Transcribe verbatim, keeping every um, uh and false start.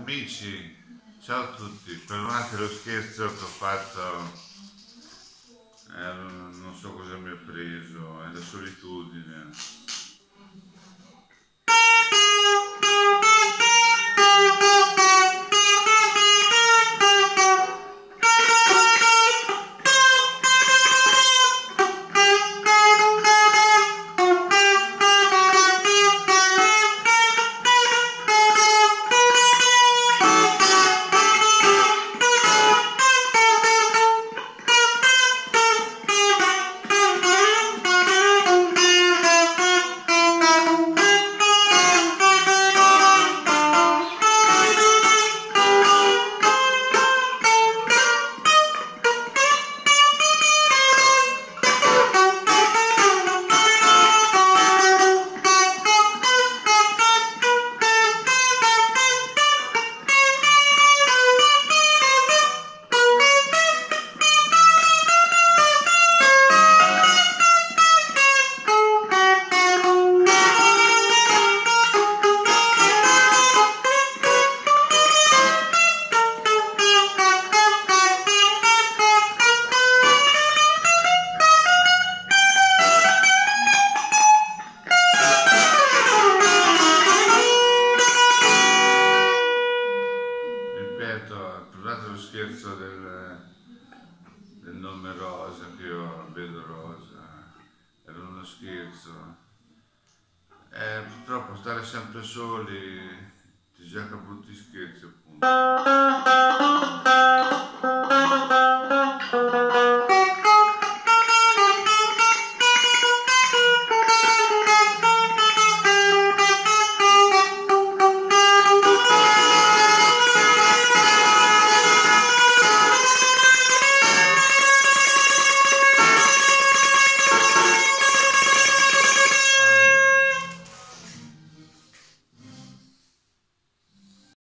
Amici, ciao a tutti, perdonate lo scherzo che ho fatto, eh, non so cosa mi ha preso, è la solitudine. Ripeto, perdonate lo scherzo del, del nome Rosa, che io vedo Rosa, era uno scherzo. Eh, purtroppo stare sempre soli ti gioca brutti scherzi, appunto.